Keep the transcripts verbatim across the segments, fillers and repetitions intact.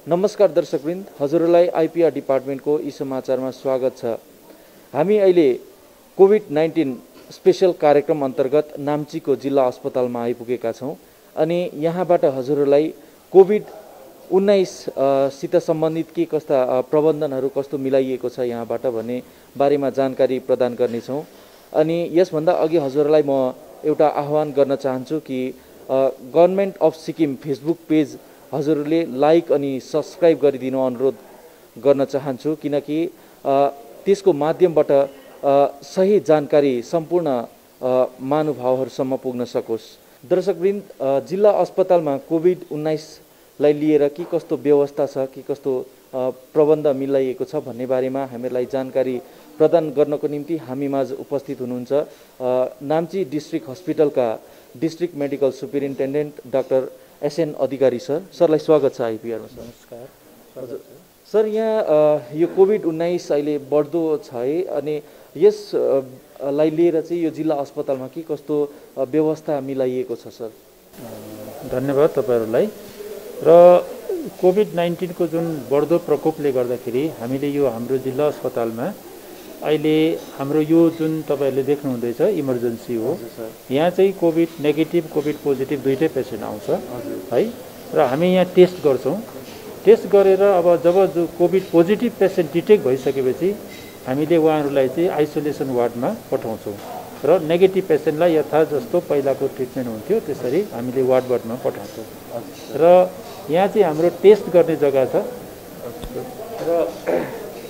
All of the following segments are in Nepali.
नमस्कार दर्शकवृन्द, हजुरलाई आइपीआर डिपार्टमेन्टको यी समाचारमा स्वागत छ। हामी अहिले कोभिड नाइन्टीन स्पेशल कार्यक्रम अन्तर्गत नाम्चीको जिल्ला अस्पतालमा आइपुगेका छौँ अनि यहाँबाट हजुरलाई कोभिड उन्नाइस सित सम्बन्धित के कस्ता प्रबन्धनहरू कस्तो मिलाइएको छ यहाँबाट भन्ने बारेमा जानकारी प्रदान गर्नेछौँ। अनि यसभन्दा अघि हजुरलाई म एउटा आह्वान गर्न चाहन्छु कि government of Sikkim Facebook page हजुरले लाइक अनि सब्सक्राइब गरिदिनु अनुरोध गर्न चाहन्छु, किनकि त्यसको माध्यमबाट सही जानकारी सम्पूर्ण महानुभावहरूसम्म पुग्न सकोस्। दर्शकवृन्द, जिल्ला अस्पतालमा कोभिड उन्नाइसलाई लिएर के कस्तो व्यवस्था छ, के कस्तो प्रबन्ध मिलाइएको छ भन्ने बारेमा हामीलाई जानकारी प्रदान गर्नको निम्ति हामीमाझ उपस्थित हुनुहुन्छ नाम्ची डिस्ट्रिक्ट हस्पिटलका district medical superintendent doctor SN Adhikari sir. सरलाई स्वागत छ आइपीआरमा। नमस्कार। हजुर सर, यहाँ यो कोभिड उन्नाइस अहिले बढ्दो छ है, अनि यसलाई लिएर चाहिँ यो जिल्ला अस्पतालमा के कस्तो व्यवस्था मिलाइएको छ सर? धन्यवाद तपाईँहरूलाई। र कोभिड नाइन्टिनको जुन बढ्दो प्रकोपले गर्दाखेरि हामीले यो हाम्रो जिल्ला अस्पतालमा अहिले हाम्रो यो जुन तपाईँहरूले देख्नुहुँदैछ इमर्जेन्सी हो, यहाँ चाहिँ कोभिड नेगेटिभ कोभिड पोजिटिभ दुइटै पेसेन्ट आउँछ है। र हामी यहाँ टेस्ट गर्छौँ। टेस्ट गरेर अब जब जो कोभिड पोजिटिभ पेसेन्ट डिटेक्ट भइसकेपछि हामीले उहाँहरूलाई चाहिँ आइसोलेसन वार्डमा पठाउँछौँ र नेगेटिभ पेसेन्टलाई यथा जस्तो पहिलाको ट्रिटमेन्ट हुन्थ्यो त्यसरी हामीले वार्ड वार्डमा पठाउँछौँ। र यहाँ चाहिँ हाम्रो टेस्ट गर्ने जग्गा छ। र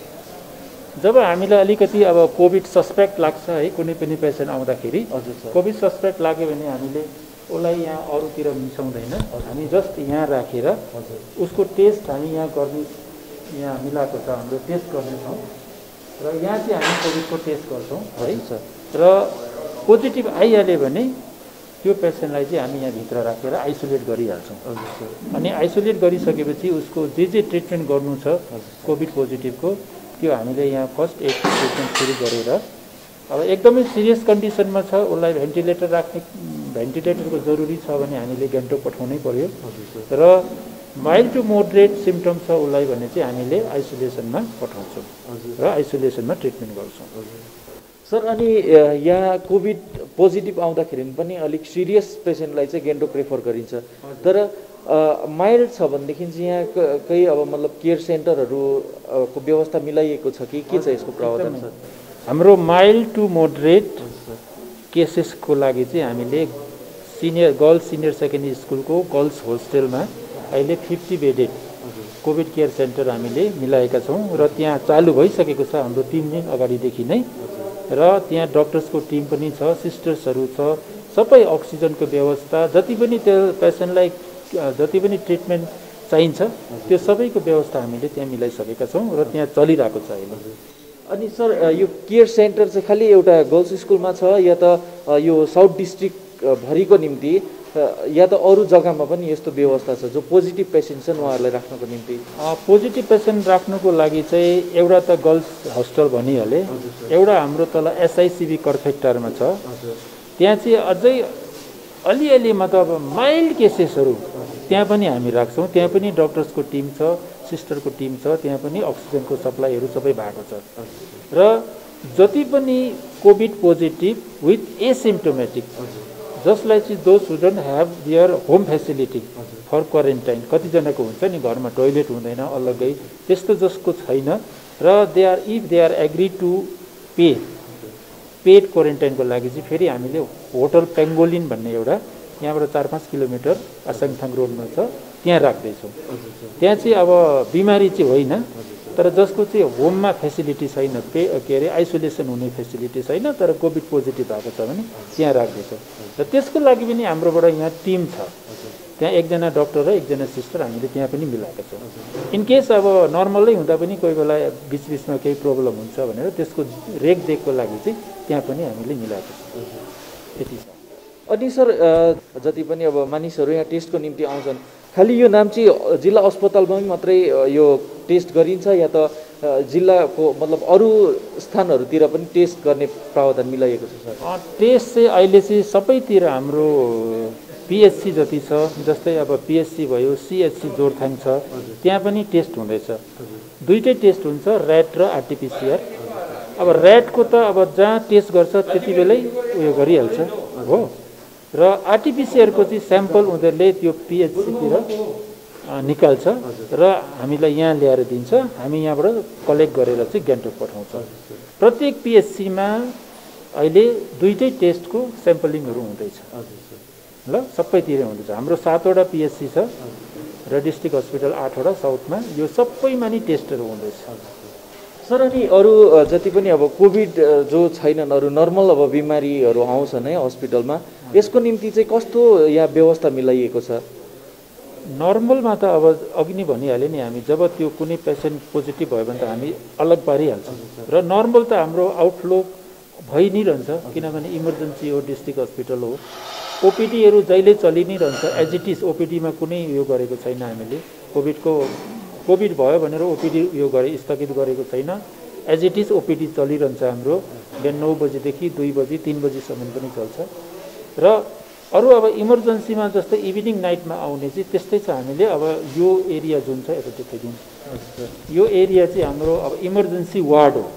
जब हामीलाई अलिकति अब कोभिड सस्पेक्ट लाग्छ है, कुनै पनि पेसेन्ट आउँदाखेरि कोभिड सस्पेक्ट लाग्यो भने हामीले उसलाई यहाँ अरूतिर मिसाउँदैन, हामी जस्ट यहाँ राखेर उसको टेस्ट हामी यहाँ गर्ने यहाँ मिलाएको छ, हाम्रो टेस्ट गर्नेछौँ। र यहाँ चाहिँ हामी कोभिडको टेस्ट गर्छौँ है। र पोजिटिभ आइहाल्यो भने त्यो पेसेन्टलाई चाहिँ हामी यहाँभित्र राखेर आइसोलेट गरिहाल्छौँ। अनि आइसोलेट गरिसकेपछि उसको जे जे ट्रिटमेन्ट गर्नु छ कोभिड पोजिटिभको त्यो हामीले यहाँ फर्स्ट एड ट्रिटमेन्ट सुरु गरेर अब एकदमै सिरियस कन्डिसनमा छ, उसलाई भेन्टिलेटर राख्ने भेन्टिलेटरको जरुरी छ भने हामीले गान्तोक पठाउनै पर्यो। र माइल्ड टु मोडरेट सिम्पटम छ उसलाई भने चाहिँ हामीले आइसोलेसनमा पठाउँछौँ र आइसोलेसनमा ट्रिटमेन्ट गर्छौँ। सर, अनि यहाँ कोभिड पोजिटिभ आउँदाखेरि पनि अलिक सिरियस पेसेन्टलाई चाहिँ गान्तोक प्रेफर गरिन्छ, तर माइल्ड छ भनेदेखि चाहिँ यहाँ केही अब मतलब केयर सेन्टरहरूको व्यवस्था मिलाइएको छ कि के छ यसको प्रावधान सर? हाम्रो माइल्ड टु मोडरेट केसेसको लागि चाहिँ हामीले सिनियर गर्ल्स सिनियर सेकेन्डरी स्कुलको गर्ल्स होस्टेलमा अहिले fifty bedded covid care centre हामीले मिलाएका छौँ र त्यहाँ चालु भइसकेको छ हाम्रो तिन दिन अगाडिदेखि नै। र त्यहाँ डक्टर्सको टिम पनि छ, सिस्टर्सहरू छ, सबै अक्सिजनको व्यवस्था, जति पनि त्यो पेसेन्टलाई जति पनि ट्रिटमेन्ट चाहिन्छ त्यो सबैको व्यवस्था हामीले त्यहाँ मिलाइसकेका छौँ र त्यहाँ चलिरहेको छ अहिले। अनि सर, यो केयर सेन्टर चाहिँ खालि एउटा गर्ल्स स्कुलमा छ या त यो साउथ डिस्ट्रिक्ट भरिको निम्ति या त अरू जग्गामा पनि यस्तो व्यवस्था छ जो पोजिटिभ पेसेन्ट छन् उहाँहरूलाई राख्नको निम्ति? पोजिटिभ पेसेन्ट राख्नुको लागि चाहिँ एउटा त गर्ल्स होस्टेल भनिहालेँ, एउटा हाम्रो तल एसआइसिबी कर्फेक्टारमा छ, त्यहाँ चाहिँ अझै अलिअलि मतलब माइल्ड केसेसहरू त्यहाँ पनि हामी राख्छौँ। त्यहाँ पनि डक्टर्सको टिम छ, सिस्टरको टिम छ, त्यहाँ पनि अक्सिजनको सप्लाईहरू सबै भएको छ। र जति पनि कोभिड पोजिटिभ विथ एसिम्टोमेटिक जसलाई चाहिँ those who don't have their home facility for quarantine, कतिजनाको हुन्छ नि घरमा टोइलेट हुँदैन अलग्गै, त्यस्तो जसको छैन र they are if they are agree to pay paid क्वारेन्टाइनको लागि चाहिँ फेरि हामीले होटल पेङ्गोलिन भन्ने एउटा यहाँबाट चार पाँच किलोमिटर आसाङथाङ रोडमा छ त्यहाँ राख्दैछौँ। त्यहाँ चाहिँ अब बिमारी चाहिँ होइन, तर जसको चाहिँ होममा फेसिलिटी छैन, पे के अरे आइसोलेसन हुने फेसिलिटी छैन, तर कोभिड पोजिटिभ भएको छ भने त्यहाँ राख्दैछौँ। र त्यसको लागि पनि हाम्रोबाट यहाँ टिम छ, त्यहाँ एकजना डक्टर र एकजना सिस्टर हामीले त्यहाँ पनि मिलाएका छौँ। इनकेस अब नर्मलै हुँदा पनि कोही बेला बिचबिचमा केही प्रब्लम हुन्छ भनेर त्यसको रेखदेखको लागि चाहिँ त्यहाँ पनि हामीले मिलाएका छौँ। यति छ। अनि सर, जति पनि अब मानिसहरू यहाँ टेस्टको निम्ति आउँछन्, खालि यो नाम्ची जिल्ला अस्पतालमा मात्रै यो टेस्ट गरिन्छ या त जिल्लाको मतलब अरू स्थानहरूतिर पनि टेस्ट गर्ने प्रावधान मिलाइएको छ सर? टेस्ट चाहिँ अहिले चाहिँ सबैतिर हाम्रो पिएचसी जति छ, जस्तै अब पिएचसी भयो, सिएचसी जोरथाङ छ, त्यहाँ पनि टेस्ट हुँदैछ। दुईटै टेस्ट हुन्छ, ऱ्याट र आरटिपिसिआर। अब ऱ्याटको त अब जहाँ टेस्ट गर्छ त्यति बेलै उयो गरिहाल्छ हो, र आरटिपिसिआरको चाहिँ स्याम्पल उनीहरूले त्यो पिएचसीतिर निकाल्छ र हामीलाई यहाँ ल्याएर दिन्छ, हामी यहाँबाट कलेक्ट गरेर चाहिँ गान्तोक पठाउँछ। प्रत्येक पिएचसीमा अहिले दुईटै टेस्टको स्याम्पलिङहरू हुँदैछ ल, सबैतिर हुँदैछ। हाम्रो सातवटा पिएचसी छ र डिस्ट्रिक्ट हस्पिटल आठवटा साउथमा, यो सबैमा नि टेस्टहरू हुँदैछ। सर अनि अरू जति पनि अब कोभिड जो छैनन्, अरू नर्मल अब बिमारीहरू आउँछन् है हस्पिटलमा, यसको निम्ति चाहिँ कस्तो यहाँ व्यवस्था मिलाइएको छ? नर्मलमा त अब अघि नै भनिहालेँ नि हामी, जब त्यो कुनै पेसेन्ट पोजिटिभ भयो भने त हामी अलग पारिहाल्छौँ र नर्मल त हाम्रो आउटफ्लो भइ नै रहन्छ, किनभने इमर्जेन्सी हो, डिस्ट्रिक्ट हस्पिटल हो। ओपिडीहरू जहिले चलि नै रहन्छ एज इट इज। ओपिडीमा कुनै यो गरेको छैन हामीले, कोभिडको कोभिड भयो भनेर ओपिडी यो गरे स्थगित गरेको छैन, एज इट इज ओपिडी चलिरहन्छ हाम्रो। बिहान नौ बजीदेखि दुई बजी तिन बजीसम्म पनि चल्छ। र अरू अब इमर्जेन्सीमा जस्तै इभिनिङ नाइटमा आउने चाहिँ त्यस्तै छ। हामीले अब यो एरिया जुन छ यता देखाइदिनु, यो एरिया चाहिँ हाम्रो अब इमर्जेन्सी वार्ड हो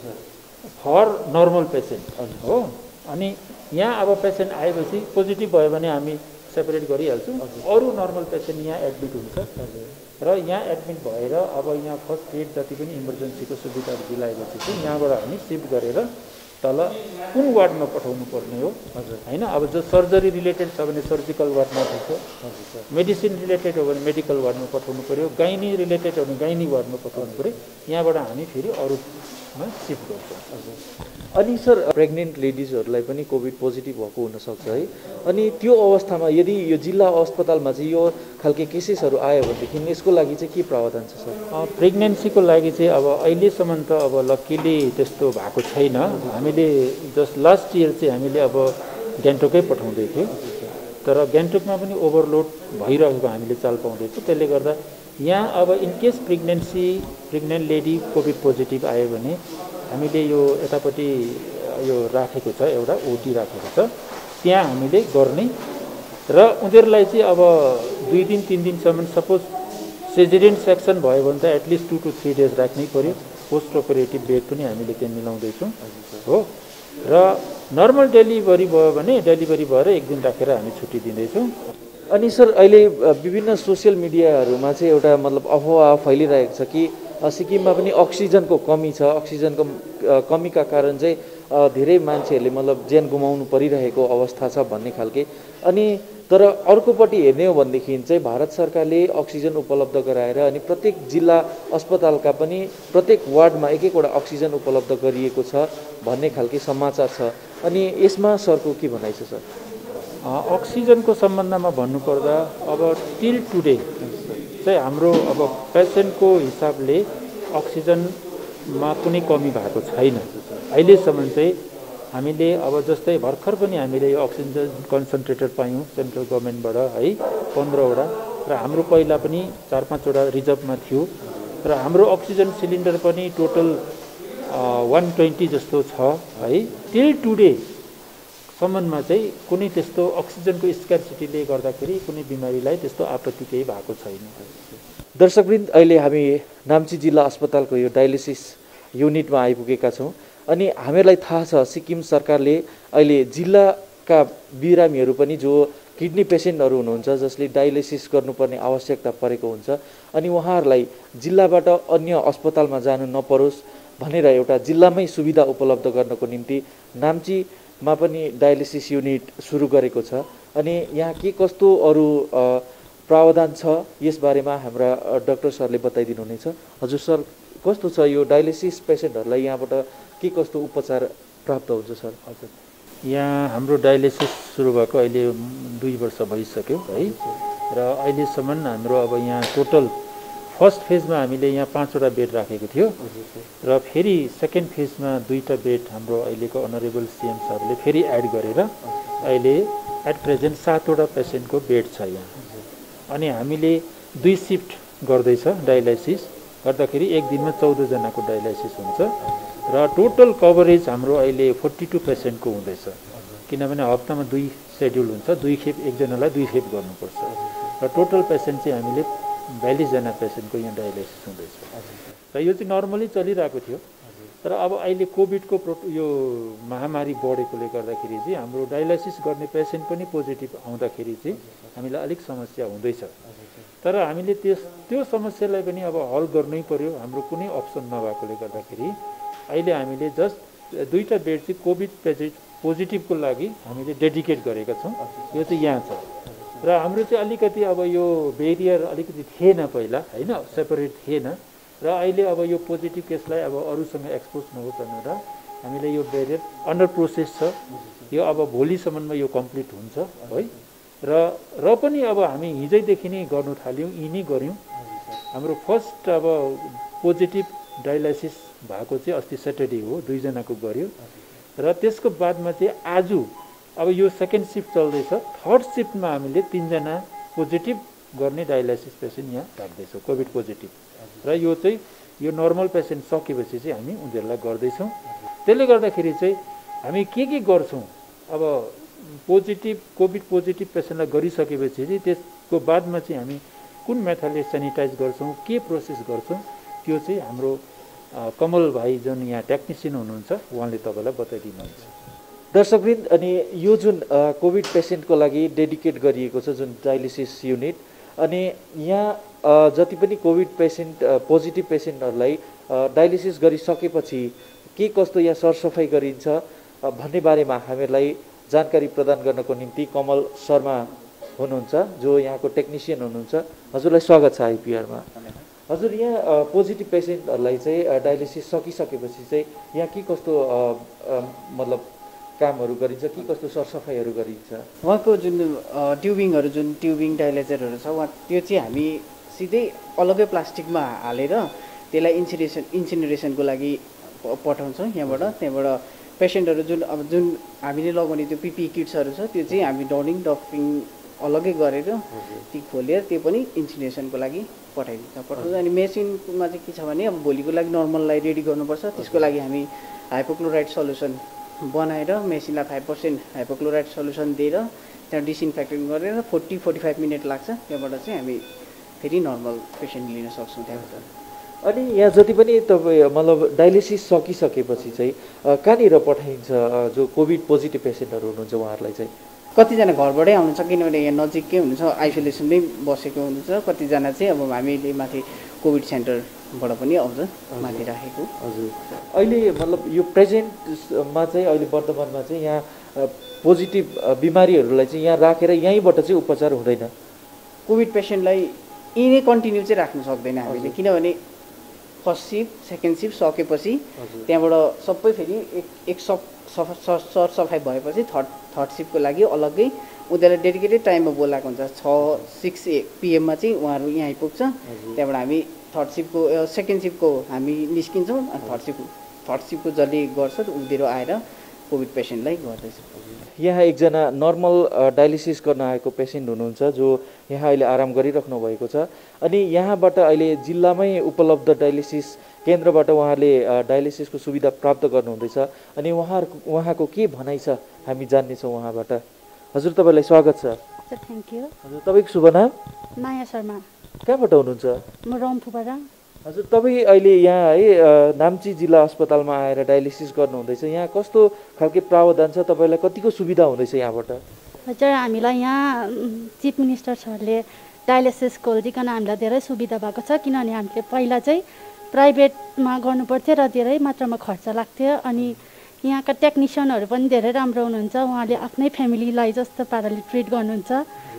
फर नर्मल पेसेन्ट हो। अनि यहाँ अब पेसेन्ट आएपछि पोजिटिभ भयो भने हामी सेपरेट गरिहाल्छौँ। अरू नर्मल पेसेन्ट यहाँ एडमिट हुन्छ र यहाँ एडमिट भएर अब यहाँ फर्स्ट एड जति पनि इमर्जेन्सीको सुविधाहरू दिलाएपछि चाहिँ यहाँबाट हामी सिफ्ट गरेर तल कुन वार्डमा पठाउनु पर्ने हो होइन। अब जो सर्जरी रिलेटेड छ भने सर्जिकल वार्डमा हुन्छ, मेडिसिन रिलेटेड हो भने मेडिकल वार्डमा पठाउनु पऱ्यो, गाइनी रिलेटेड हो भने गाइनी वार्डमा पठाउनु पऱ्यो। यहाँबाट हामी फेरि अरूमा सिफ्ट गर्छौँ। अनि सर प्रेग्नेन्ट लेडिजहरूलाई पनि कोभिड पोजिटिभ भएको हुनसक्छ है, अनि त्यो अवस्थामा यदि यो जिल्ला अस्पतालमा चाहिँ यो खालके केसेसहरू आयो भनेदेखि यसको लागि चाहिँ के प्रावधान छ सर? प्रेग्नेन्सीको लागि चाहिँ अब अहिलेसम्म त अब लक्किली त्यस्तो भएको छैन। हामीले जस्ट लास्ट इयर चाहिँ हामीले अब गान्तोकै पठाउँदै थियौँ, तर गान्तोकमा पनि ओभरलोड भइरहेको हामीले चाल पाउँदैछौँ। त्यसले गर्दा यहाँ अब in case pregnancy pregnant lady covid positive आयो भने हामीले यो यतापट्टि यो राखेको छ, एउटा ओटी राखेको छ, त्यहाँ हामीले गर्ने र उनीहरूलाई चाहिँ अब दुई दिन तिन दिनसम्म सपोज सिजेरियन सेक्सन भयो भने त at least two two three days राख्नै पऱ्यो। पोस्ट अपरेटिभ बेड पनि हामीले त्यहाँ मिलाउँदैछौँ हो। र नर्मल डेलिभरी भयो भने डेलिभरी भएर एक दिन राखेर हामी छुट्टी दिँदैछौँ। अनि सर अहिले विभिन्न सोसियल मिडियाहरूमा चाहिँ एउटा मतलब अफवाह फैलिरहेको छ कि सिक्किममा पनि अक्सिजनको कमी छ, अक्सिजनको कमीका कारण चाहिँ धेरै मान्छेहरूले मतलब ज्यान गुमाउनु परिरहेको अवस्था छ भन्ने खालके। अनि तर अर्कोपट्टि हेर्ने हो भनेदेखि चाहिँ भारत सरकारले अक्सिजन उपलब्ध गराएर अनि प्रत्येक जिल्ला अस्पतालका पनि प्रत्येक वार्डमा एक एकवटा अक्सिजन उपलब्ध गरिएको छ भन्ने खालके समाचार छ। अनि यसमा सरको के भनाइ छ सर? अक्सिजनको सम्बन्धमा भन्नुपर्दा अब टिल टुडे चाहिँ हाम्रो अब पेसेन्टको हिसाबले अक्सिजनमा कुनै कमी भएको छैन अहिलेसम्म चाहिँ। हामीले अब जस्तै भर्खर पनि हामीले यो अक्सिजन कन्सन्ट्रेटर पायौँ सेन्ट्रल गभर्मेन्टबाट है, पन्ध्रवटा, र हाम्रो पहिला पनि चार पाँचवटा रिजर्भमा थियो। र हाम्रो अक्सिजन सिलिन्डर पनि टोटल वान ट्वेन्टी जस्तो छ है। टिल टुडे सम्बन्धमा चाहिँ कुनै त्यस्तो अक्सिजनको स्क्यारसिटीले गर्दाखेरि कुनै बिमारीलाई त्यस्तो आपत्ति केही भएको छैन। दर्शकवृन्द, अहिले हामी नाम्ची जिल्ला अस्पतालको यो डायलिसिस युनिटमा आइपुगेका छौँ। अनि हामीलाई थाहा छ सिक्किम सरकारले अहिले जिल्लाका बिरामीहरू पनि जो किडनी पेसेन्टहरू हुनुहुन्छ जसले डायलिसिस गर्नुपर्ने आवश्यकता परेको हुन्छ, अनि उहाँहरूलाई जिल्लाबाट अन्य अस्पतालमा जानु नपरोस् भनेर एउटा जिल्लामै सुविधा उपलब्ध गर्नको निम्ति नाम्चीमा पनि डायलिसिस युनिट सुरु गरेको छ। अनि यहाँ के कस्तो अरू प्रावधान छ यसबारेमा हाम्रा डाक्टर सरले बताइदिनु हुनेछ। हजुर सर, कस्तो छ यो डायलिसिस पेसेन्टहरूलाई यहाँबाट के कस्तो उपचार प्राप्त हुन्छ सर? हजुर, यहाँ हाम्रो डायलिसिस सुरु भएको अहिले दुई वर्ष भइसक्यो है। र अहिलेसम्म हाम्रो अब यहाँ टोटल फर्स्ट फेजमा हामीले यहाँ पाँचवटा बेड राखेको थियो र फेरि सेकेन्ड फेजमा दुईवटा बेड हाम्रो अहिलेको अनरेबल सिएम सरले फेरि एड गरेर अहिले एट प्रेजेन्ट सातवटा पेसेन्टको बेड छ यहाँ। अनि हामीले दुई सिफ्ट गर्दैछ डायलाइसिस गर्दाखेरि एक दिनमा चौधजनाको डायलाइसिस हुन्छ र टोटल कभरेज हाम्रो अहिले फोर्टी टू पेसेन्टको हुँदैछ किनभने हप्तामा दुई सेड्युल हुन्छ, दुई खेप एकजनालाई दुई खेप गर्नुपर्छ र टोटल पेसेन्ट चाहिँ हामीले बयालिसजना पेसेन्टको यहाँ डायलाइसिस हुँदैछ र यो चाहिँ नर्मली चलिरहेको थियो। तर अब अहिले कोभिडको प्रो यो महामारी बढेकोले गर्दाखेरि चाहिँ हाम्रो डायलाइसिस गर्ने पेसेन्ट पनि पोजिटिभ आउँदाखेरि चाहिँ हामीलाई अलिक समस्या हुँदैछ। तर हामीले त्यस त्यो समस्यालाई पनि अब हल गर्नै पर्यो, हाम्रो कुनै अप्सन नभएकोले गर्दाखेरि अहिले हामीले जस्ट दुईवटा बेड चाहिँ कोभिड पेसेन्ट पोजिटिभको लागि हामीले डेडिकेट गरेका छौँ। यो चाहिँ यहाँ छ र हाम्रो चाहिँ अलिकति अब यो बेरियर अलिकति थिएन पहिला होइन, सेपरेट थिएन र अहिले अब यो पोजिटिभ केसलाई अब अरूसँग एक्सपोज नहोस् भनेर हामीले यो बेरियर अन्डर प्रोसेस छ। यो अब भोलिसम्ममा यो कम्प्लिट हुन्छ है र र पनि अब हामी हिजैदेखि नै गर्नु थाल्यौँ, यी नै गऱ्यौँ। हाम्रो फर्स्ट अब पोजिटिभ डायलाइसिस भएको चाहिँ अस्ति स्याटरडे हो, दुईजनाको गऱ्यो र त्यसको बादमा चाहिँ आज अब यो सेकेन्ड सिफ्ट चल्दैछ, थर्ड सिफ्टमा हामीले तिनजना पोजिटिभ गर्ने डायलाइसिस पेसेन्ट यहाँ राख्दैछौँ कोभिड पोजिटिभ र यो चाहिँ यो नर्मल पेसेन्ट सकेपछि चाहिँ हामी उनीहरूलाई गर्दैछौँ। त्यसले गर्दाखेरि चाहिँ हामी के के गर्छौँ अब पोजिटिभ कोभिड पोजिटिभ पेसेन्टलाई गरिसकेपछि चाहिँ त्यसको बादमा चाहिँ हामी कुन मेथडले सेनिटाइज गर्छौँ, के प्रोसेस गर्छौँ, त्यो चाहिँ हाम्रो कमल भाइ जुन यहाँ टेक्निसियन हुनुहुन्छ उहाँले तपाईँलाई बताइदिनुहुन्छ। दर्शकवृन्द, अनि यो जुन कोभिड पेसेन्टको लागि डेडिकेट गरिएको छ जुन डायलिसिस युनिट, अनि यहाँ जति पनि कोभिड पेसेन्ट पोजिटिभ पेसेन्टहरूलाई डायलिसिस गरिसकेपछि के कस्तो यहाँ सरसफाइ गरिन्छ भन्ने बारेमा हामीहरूलाई जानकारी प्रदान गर्नको निम्ति कमल शर्मा हुनुहुन्छ जो यहाँको टेक्निसियन हुनुहुन्छ। हजुरलाई स्वागत छ आइपिआरमा। हजुर, यहाँ पोजिटिभ पेसेन्टहरूलाई चाहिँ डायलिसिस सकिसकेपछि चाहिँ यहाँ के कस्तो मतलब कामहरू गरिन्छ, के कस्तो सरसफाइहरू गरिन्छ? उहाँको जुन ट्युबिङहरू जुन ट्युबिङ डायलाइजरहरू छ उहाँ त्यो चाहिँ हामी सिधै अलग्गै प्लास्टिकमा हालेर त्यसलाई इन्सिनेरेसन इन्सिनेरेसनको लागि पठाउँछौँ यहाँबाट। त्यहाँबाट पेसेन्टहरू जुन अब जुन हामीले लगाउने त्यो पिपी किट्सहरू छ त्यो चाहिँ हामी डाउनिङ डफिङ अलग्गै गरेर ती खोलेर त्यो पनि इन्सिनेरेसनको लागि पठाइदिन्छ पठाउँछ। अनि मेसिनमा चाहिँ के छ भने अब भोलिको लागि नर्मललाई रेडी गर्नुपर्छ, त्यसको लागि हामी हाइपोक्लोराइड सल्युसन बनाएर मेसिनलाई फाइभ पर्सेन्ट हाइपोक्लोराइड सल्युसन दिएर त्यहाँ डिसइन्फेक्टेन्ट गरेर फोर्टी फोर्टी फाइभ मिनट लाग्छ। त्यहाँबाट चाहिँ हामी फेरि नर्मल पेसेन्ट लिन सक्छौँ त्यहाँबाट। अनि यहाँ जति पनि तपाईँ मतलब डायलिसिस सकिसकेपछि चाहिँ कहाँनिर पठाइन्छ जो कोभिड पोजिटिभ पेसेन्टहरू हुनुहुन्छ उहाँहरूलाई चाहिँ? कतिजना घरबाटै आउनुहुन्छ, किनभने यहाँ नजिकै हुनुहुन्छ, आइसोलेसनमै बसेको हुनुहुन्छ। कतिजना चाहिँ अब हामीले माथि कोभिड सेन्टरबाट पनि आउँछ माथि राखेको। हजुर, अहिले मतलब यो प्रेजेन्टमा चाहिँ अहिले वर्तमानमा चाहिँ यहाँ पोजिटिभ बिमारीहरूलाई चाहिँ यहाँ राखेर यहीँबाट चाहिँ उपचार हुँदैन? कोभिड पेसेन्टलाई यहीँ कन्टिन्यू चाहिँ राख्नु सक्दैन हामीले, किनभने फर्स्ट सिफ्ट सेकेन्ड सिफ्ट सकेपछि त्यहाँबाट सबै फेरि एक एक सप सर सफाइ भएपछि थर्ड थर्ड सिफ्टको लागि अलग्गै उनीहरूलाई डेडिकेटेड टाइममा बोलाएको हुन्छ। छ सिक्स ए पिएममा चाहिँ उहाँहरू यहाँ आइपुग्छ। त्यहाँबाट हामी थर्ड सिफ्टको सेकेन्ड सिफ्टको हामी निस्किन्छौँ अनि थर्ड सिफ्ट थर्ड सिफ्टको जसले गर्छ उनीहरू आएर कोभिड पेसेन्टलाई गर्दैछ। यहाँ एकजना नर्मल डायलिसिस गर्न आएको पेसेन्ट हुनुहुन्छ जो यहाँ अहिले आराम गरिराख्नु भएको छ। अनि यहाँबाट अहिले जिल्लामै उपलब्ध डायलिसिस केन्द्रबाट उहाँले डायलिसिसको सुविधा प्राप्त गर्नुहुँदैछ। अनि उहाँहरूको उहाँको के भनाइ छ हामी जान्नेछौँ उहाँबाट। हजुर, तपाईँलाई स्वागत छ। Thank you. हजुर, तपाईँको शुभ नाम? माया शर्मा। कहाँबाट हुनुहुन्छ? म रम्फूबाट। हजुर, तपाईँ अहिले यहाँ है नाम्ची जिल्ला अस्पतालमा आएर डायलिसिस गर्नुहुँदैछ, यहाँ कस्तो खालके प्रावधान छ, तपाईँलाई कतिको सुविधा हुँदैछ यहाँबाट? हजुर, हामीलाई यहाँ चिफ मिनिस्टर सरले डायलिसिस खोलिदिकन हामीलाई धेरै सुविधा भएको छ, किनभने हामीले पहिला चाहिँ प्राइभेटमा गर्नुपर्थ्यो र धेरै मात्रामा खर्च लाग्थ्यो। अनि यहाँका टेक्निसियनहरू पनि धेरै राम्रो हुनुहुन्छ, उहाँले आफ्नै फ्यामिलीलाई जस्तो पाराले ट्रिट गर्नुहुन्छ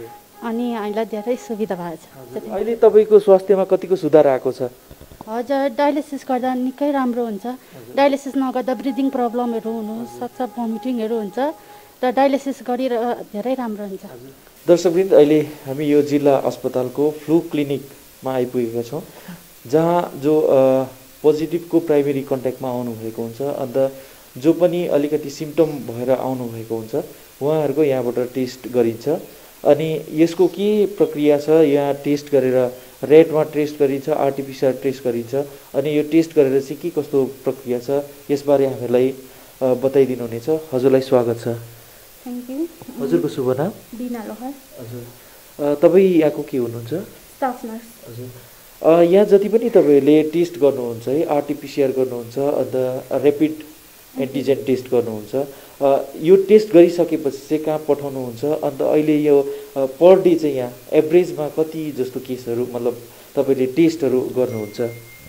अनि हामीलाई धेरै सुविधा भएको छ। अहिले तपाईँको स्वास्थ्यमा कतिको सुधार आएको छ? हजुर, डायलिसिस गर्दा निकै राम्रो हुन्छ। डायलिसिस नगर्दा ब्रिदिङ प्रब्लमहरू हुनसक्छ, भमिटिङहरू हुन्छ र डायलिसिस गरेर धेरै राम्रो हुन्छ। दर्शकवृन्द, अहिले हामी यो जिल्ला अस्पतालको फ्लू क्लिनिकमा आइपुगेका छौँ, जहाँ जो पोजिटिभको प्राइमेरी कन्ट्याक्टमा आउनुभएको हुन्छ, अन्त जो पनि अलिकति सिम्टम भएर आउनुभएको हुन्छ उहाँहरूको यहाँबाट टेस्ट गरिन्छ। अनि यसको के प्रक्रिया छ, यहाँ टेस्ट गरेर रेटमा टेस्ट गरिन्छ, आरटिपिसिआर टेस्ट गरिन्छ। अनि यो टेस्ट गरेर चाहिँ के कस्तो प्रक्रिया छ यसबारे हामीलाई बताइदिनु हुनेछ। हजुरलाई स्वागत छ। Thank you. हजुरको शुभ नाम? बिना लोहार। हजुर, अ, तपाईँ यहाँको के हुनुहुन्छ? Staff nurse. हजुर, अ, यहाँ जति पनि तपाईँहरूले टेस्ट गर्नुहुन्छ है, आरटिपिसिआर गर्नुहुन्छ, अन्त ऱ्यापिड एन्टिजेन टेस्ट गर्नुहुन्छ, अ, यो टेस्ट गरिसकेपछि चाहिँ कहाँ पठाउनुहुन्छ? अन्त अहिले यो पर डे चाहिँ यहाँ एभरेजमा कति जस्तो केसहरू मतलब तपाईँले टेस्टहरू गर्नुहुन्छ?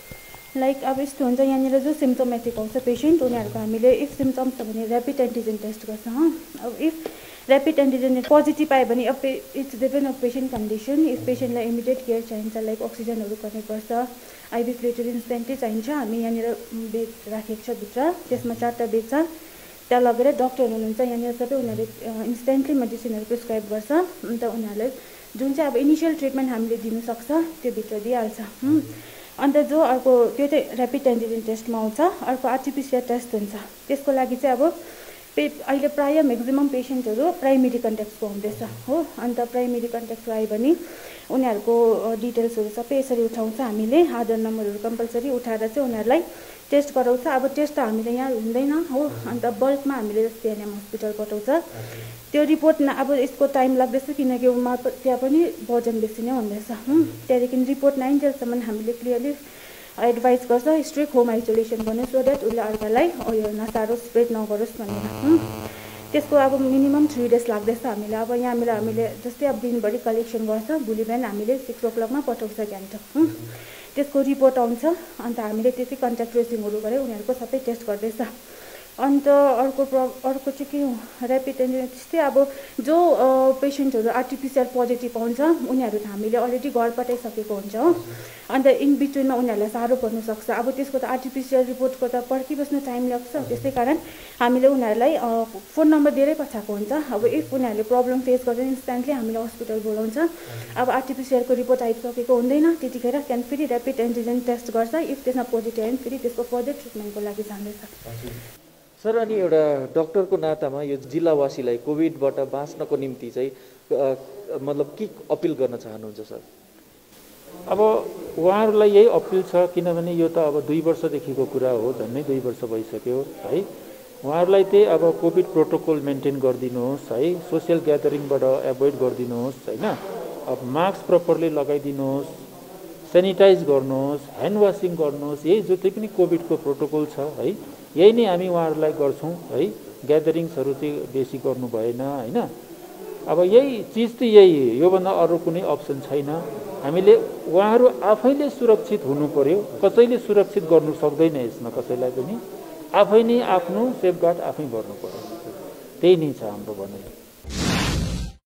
लाइक अब यस्तो हुन्छ, यहाँनिर जो सिम्टोमेटिक आउँछ पेसेन्ट, उनीहरूको हामीले इफ सिम्टम्स छ भने ऱ्यापिड एन्टिजेन टेस्ट गर्छ। अब इफ ऱ्यापिड एन्टिजेन पोजिटिभ आयो भने अब it's depend of patient condition. If पेसेन्टलाई इमिडिएट केयर चाहिन्छ, लाइक अक्सिजनहरू गर्नुपर्छ, आइभी फ्लुइड इन्स्टेन्टली चाहिन्छ, हामी यहाँनिर बेड राखेको छ भित्र, त्यसमा चारवटा बेड छ, त्यहाँ लगेर डक्टरहरू हुनुहुन्छ यहाँनिर, सबै उनीहरूले इन्स्टेन्टली मेडिसिनहरू प्रिस्क्राइब गर्छ। अन्त उनीहरूलाई जुन चाहिँ अब इनिसियल ट्रिटमेन्ट हामीले दिनुसक्छ त्यो भित्र दिइहाल्छ। अन्त जो अर्को त्यो चाहिँ ऱ्यापिड एन्टिजेन टेस्टमा आउँछ। अर्को आरटिपिसिआर टेस्ट हुन्छ, त्यसको लागि चाहिँ अब पे अहिले प्रायः म्याक्सिमम् पेसेन्टहरू प्राइमेरी कन्ट्याक्टको हुँदैछ हो। अन्त प्राइमेरी कन्ट्याक्टको आयो भने उनीहरूको डिटेल्सहरू सबै यसरी उठाउँछ हामीले, आधार नम्बरहरू कम्पलसरी उठाएर चाहिँ उनीहरूलाई टेस्ट गराउँछ। अब टेस्ट त हामीले यहाँ हुँदैन हो, अन्त बल्कमा हामीले जस्तै एनएम हस्पिटल पठाउँछ। त्यो रिपोर्ट न अब यसको टाइम लाग्दैछ किनकि उमा त्यहाँ पनि वजन बेसी नै हुँदैछ। त्यहाँदेखि रिपोर्ट नआइन्जेलसम्म हामीले क्लियरली एडभाइस गर्छ स्ट्रिक्ट होम आइसोलेसन गर्नु, सो द्याट उसले अर्कालाई उयो नसारोस्, स्प्रेड नगरोस् भनेर। त्यसको अब मिनिमम थ्री डेज लाग्दैछ हामीले। अब यहाँनिर हामीले जस्तै अब दिनभरि कलेक्सन गर्छ, भोलि बिहान हामीले सिक्स ओ क्लकमा पठाउँछ गान्तोक। त्यसको रिपोर्ट आउँछ, अन्त हामीले त्यसै कन्ट्याक्ट ट्रेसिङहरू गरेर उनीहरूको सबै टेस्ट गर्दैछ। अन्त अर्को प्र अर्को चाहिँ के हो, ऱ्यापिड एन्टिजेन त्यस्तै अब जो पेसेन्टहरू आरटिपिसिआर पोजिटिभ आउँछ उनीहरू त हामीले अलरेडी घर पठाइसकेको हुन्छ हो। अन्त इन बिट्विनमा उनीहरूलाई साह्रो पर्न सक्छ। अब त्यसको त आरटिपिसिआर रिपोर्टको त पर्खिबस्नु टाइम लाग्छ, त्यसै कारण हामीले उनीहरूलाई फोन नम्बर दिएरै पठाएको हुन्छ। अब इफ उनीहरूले प्रब्लम फेस गर्छ इन्स्ट्यान्टली हामीले हस्पिटल बोलाउँछ। अब आरटिपिसिआरको रिपोर्ट आइसकेको हुँदैन त्यतिखेर त्यहाँदेखि फेरि ऱ्यापिड एन्टिजेन टेस्ट गर्छ, इफ त्यसमा पोजिटिभ आयो भने फेरि त्यसको फर्दर ट्रिटमेन्टको लागि जाँदैछ। सर, अनि एउटा डक्टरको नातामा यो जिल्लावासीलाई कोभिडबाट बाँच्नको निम्ति चाहिँ मतलब के अपिल गर्न चाहनुहुन्छ सर? अब उहाँहरूलाई यही अपिल छ, किनभने यो त अब दुई वर्षदेखिको कुरा हो, झन्डै दुई वर्ष भइसक्यो है। उहाँहरूलाई त्यही अब कोभिड प्रोटोकल मेन्टेन गरिदिनुहोस् है, सोसियल ग्यादरिङबाट एभोइड गरिदिनुहोस् होइन, अब मास्क प्रपरली लगाइदिनुहोस्, सेनिटाइज गर्नुहोस्, ह्यान्ड वासिङ गर्नुहोस्, यही जति पनि कोभिडको प्रोटोकल छ है, यही नै हामी उहाँहरूलाई गर्छौँ है। ग्यादरिङ्सहरू चाहिँ बेसी गर्नु भएन होइन। अब यही चिज त यही, योभन्दा अरू कुनै अप्सन छैन। हामीले उहाँहरू आफैले सुरक्षित हुनु पर्यो, कसैले सुरक्षित गर्नु सक्दैन यसमा कसैलाई पनि, आफै नै आफ्नो सेफगार्ड आफै गर्नु पर्यो, त्यही नै छ हाम्रो भनाइ।